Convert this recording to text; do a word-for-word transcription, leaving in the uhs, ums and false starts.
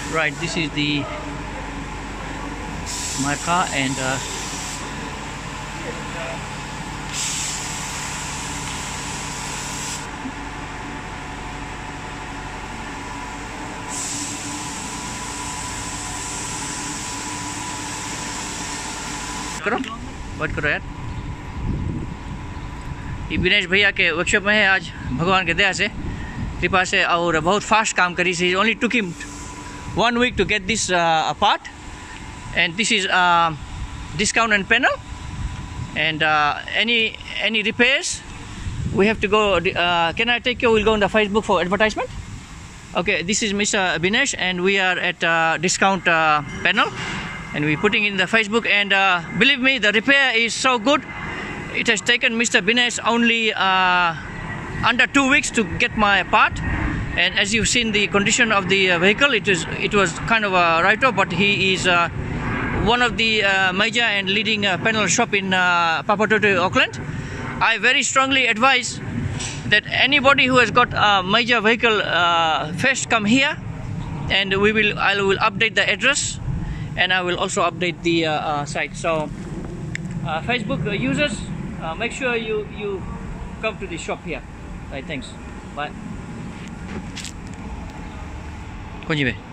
Right, this is the my car and uh, करो बात करो यार। ये विनेश भैया के वर्कशॉप में है आज, भगवान के दया से कृपा से, और बहुत फास्ट काम करी सी। Only took him one week to get this part and this is uh, discount and panel, and uh, any any repairs we have to go. Uh, can I take you? We'll go on the Facebook for advertisement. Okay, this is Mister Binesh and we are at uh, discount uh, panel, and we're putting in the Facebook, and uh, believe me, the repair is so good. It has taken Mister Binesh only uh, under two weeks to get my part, and as you've seen the condition of the uh, vehicle, it is it was kind of a write-off, but he is uh, one of the uh, major and leading uh, panel shop in uh, Papatoetoe, Auckland. I very strongly advise that anybody who has got a major vehicle uh, first come here, and we will I will update the address, and I will also update the uh, uh, site. So uh, Facebook users, uh, make sure you you come to the shop here. Right, thanks. Bye. कौन जी भाई?